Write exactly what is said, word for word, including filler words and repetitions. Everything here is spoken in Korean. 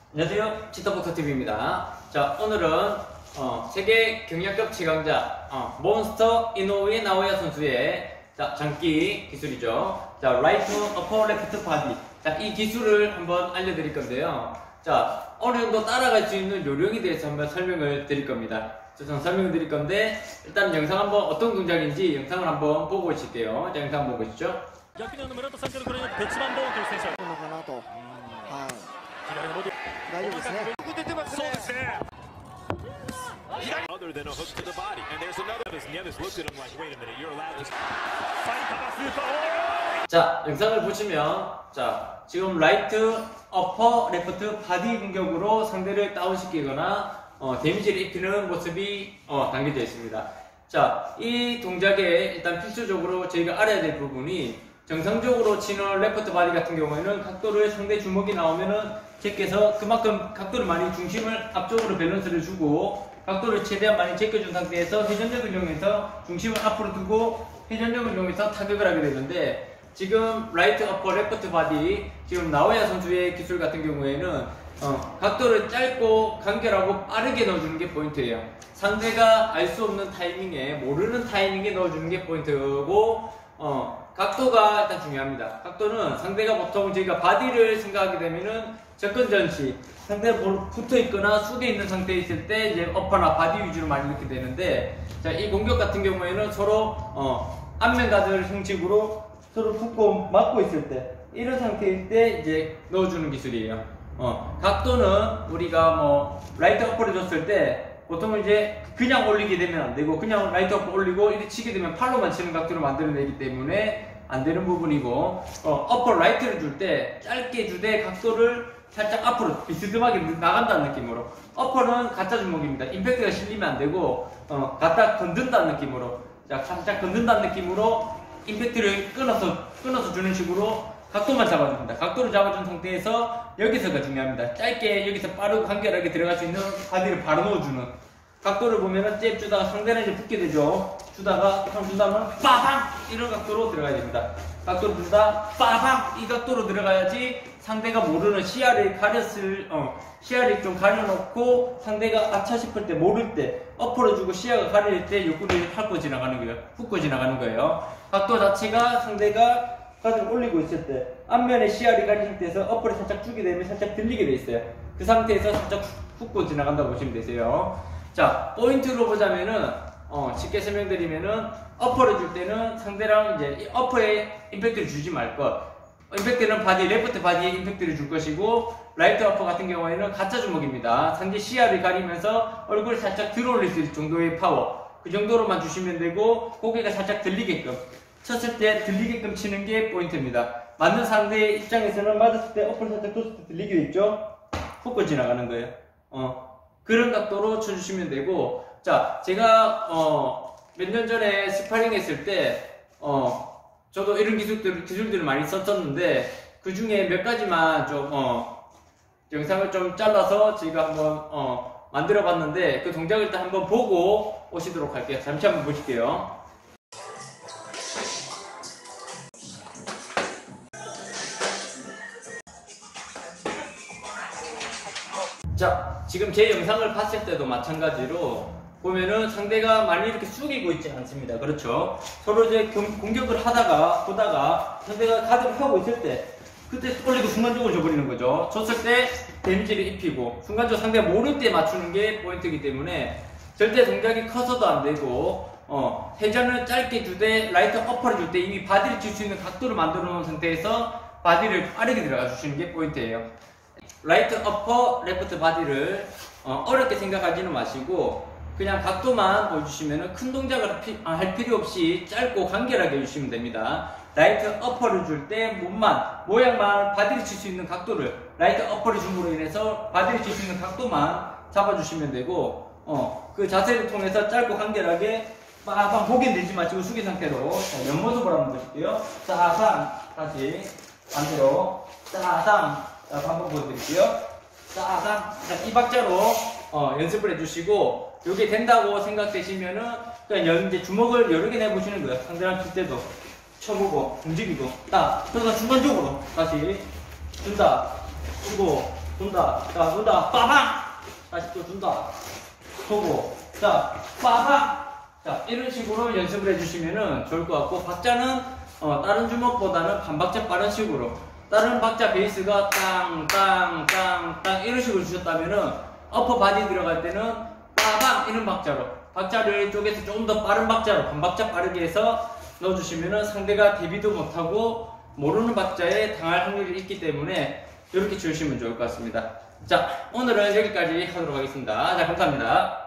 안녕하세요, 치터포터티비입니다. 자, 오늘은 어, 세계 경량급 최강자 어, 몬스터 이노우에 나오야 선수의 자, 장기 기술이죠. 자, 라이트 어퍼 레프트 바디. 자, 이 기술을 한번 알려드릴 건데요. 자, 어느 정도 따라갈 수 있는 요령에 대해서 한번 설명을 드릴 겁니다. 저는 설명을 드릴 건데, 일단 영상 한번 어떤 동작인지 영상을 한번 보고 오실게요. 자, 영상 보고 오시죠. 逆に村田さんからこれ別番号という選手はのかなと、はい、 左のボディ大丈夫ですね。 出てますね。そうですね。左 other than a hook to the body and there's another as Nieves looked at him like wait a minute you're allowed this ファイタースーパー 자, 영상을 보시면 자, 지금 라이트 어퍼 레프트 바디 공격으로 상대를 다운시키거나 어, 데미지를 입히는 모습이 어, 담겨져 있습니다. 자, 이 동작에 일단 필수적으로 저희가 알아야 될 부분이, 정상적으로 치는 레프트 바디 같은 경우에는 각도를 상대 주먹이 나오면은 제껴서 그만큼 각도를 많이 중심을 앞쪽으로 밸런스를 주고 각도를 최대한 많이 제껴준 상태에서 회전력을 이용해서 중심을 앞으로 두고 회전력을 이용해서 타격을 하게 되는데, 지금 라이트 어퍼 레프트 바디 지금 나오야 선수의 기술 같은 경우에는 어, 각도를 짧고 간결하고 빠르게 넣어주는 게 포인트예요. 상대가 알 수 없는 타이밍에, 모르는 타이밍에 넣어주는 게 포인트고, 어, 각도가 일단 중요합니다. 각도는 상대가 보통 저희가 바디를 생각하게 되면은 접근 전시, 상대가 붙어 있거나 숙여 있는 상태에 있을 때 이제 어퍼나 바디 위주로 많이 넣게 되는데, 자, 이 공격 같은 경우에는 서로 어, 안면 가드 형식으로 서로 붙고 맞고 있을 때, 이런 상태일 때 이제 넣어주는 기술이에요. 어, 각도는 우리가 뭐 라이트 어퍼를 줬을 때 보통은 이제 그냥 올리게 되면 안 되고, 그냥 라이트 어퍼 올리고 이렇게 치게 되면 팔로만 치는 각도로 만들어내기 때문에 안 되는 부분이고, 어, 어퍼 라이트를 줄 때 짧게 주되 각도를 살짝 앞으로 비스듬하게 나간다는 느낌으로. 어퍼는 가짜 주먹입니다. 임팩트가 실리면 안 되고, 어, 갖다 건든다는 느낌으로, 자, 살짝 건든다는 느낌으로 임팩트를 끊어서 끊어서 주는 식으로 각도만 잡아줍니다. 각도를 잡아준 상태에서 여기서가 중요합니다. 짧게 여기서 빠르고 간결하게 들어갈 수 있는 바디를 바로 넣어주는. 각도를 보면은 잽 주다가 상대는 이제 붙게 되죠. 주다가 한 주다면 빠방 이런 각도로 들어가야 됩니다. 각도를 주다 빠방 이 각도로 들어가야지 상대가 모르는 시야를 가렸을 어 시야를 좀 가려놓고 상대가 아차 싶을 때, 모를 때 어퍼를 주고 시야가 가릴 때 옆구리를 밟고 지나가는 거예요. 훑고 지나가는 거예요. 각도 자체가 상대가 가드를 올리고 있을 때 앞면에 시야를 가린 상태에서 어퍼를 살짝 주게 되면 살짝 들리게 돼 있어요. 그 상태에서 살짝 훑고 지나간다고 보시면 되세요. 자, 포인트로 보자면은 어, 쉽게 설명드리면은 어퍼를 줄 때는 상대랑 이제 이 어퍼에 임팩트를 주지 말 것. 임팩트는 바디, 레프트 바디에 임팩트를 줄 것이고, 라이트 어퍼 같은 경우에는 가짜 주먹입니다. 상대 시야를 가리면서 얼굴을 살짝 들어 올릴 수 있을 정도의 파워, 그 정도로만 주시면 되고, 고개가 살짝 들리게끔, 쳤을 때 들리게끔 치는 게 포인트입니다. 맞는 상대의 입장에서는 맞았을 때 어퍼를 살짝 줬을 때 들리게 있죠? 훅고 지나가는 거예요. 어, 그런 각도로 쳐주시면 되고, 자, 제가 어, 몇 년 전에 스파링 했을 때 어, 저도 이런 기술들, 기술들을 많이 썼었는데 그 중에 몇 가지만 좀 어, 영상을 좀 잘라서 제가 한번 어, 만들어 봤는데, 그 동작을 일단 한번 보고 오시도록 할게요. 잠시 한번 보실게요. 자, 지금 제 영상을 봤을 때도 마찬가지로 보면은 상대가 많이 이렇게 숙이고 있지 않습니다. 그렇죠? 서로 이제 공격을 하다가 보다가 상대가 가드를 하고 있을 때 그때 올리고 순간적으로 줘버리는 거죠. 줬을 때 데미지를 입히고 순간적으로 상대가 모를 때 맞추는 게 포인트이기 때문에 절대 동작이 커서도 안 되고, 어, 회전을 짧게 주되 라이트 어퍼를 줄 때 이미 바디를 칠 수 있는 각도를 만들어 놓은 상태에서 바디를 빠르게 들어가 주시는 게 포인트예요. 라이트 어퍼 레프트 바디를 어, 어렵게 생각하지는 마시고 그냥 각도만 보여주시면 큰 동작을 피, 아, 할 필요 없이 짧고 간결하게 해주시면 됩니다. 라이트 어퍼를 줄 때 몸만, 모양만 바디를 칠 수 있는 각도를, 라이트 어퍼를 줌으로 인해서 바디를 칠 수 있는 각도만 잡아주시면 되고, 어, 그 자세를 통해서 짧고 간결하게 빠방 고개 내지 마시고 숙인 상태로. 자, 옆모습을 한번 보실게요. 싸상 다시 반대로 싸상. 자, 한번 보여드릴게요. 싸상. 자, 이 박자로 어, 연습을 해주시고, 이게 된다고 생각되시면은 그냥 연, 이제 주먹을 여러 개 내보시는 거예요. 상대랑 칠 때도 쳐보고 움직이고 딱. 그래서 순간적으로 다시 준다, 주고 준다. 자, 준다. 빠방! 다시 또 준다. 보고. 자, 빠방! 자, 이런 식으로 연습을 해주시면 좋을 것 같고, 박자는, 어, 다른 주먹보다는 반박자 빠른 식으로. 다른 박자 베이스가 땅, 땅, 땅, 땅, 이런 식으로 주셨다면은, 어퍼 바디 들어갈 때는, 빠방! 이런 박자로. 박자를 쪽에서 조금 더 빠른 박자로, 반박자 빠르게 해서 넣어주시면은 상대가 대비도 못하고, 모르는 박자에 당할 확률이 있기 때문에, 이렇게 주시면 좋을 것 같습니다. 자, 오늘은 여기까지 하도록 하겠습니다. 자, 감사합니다.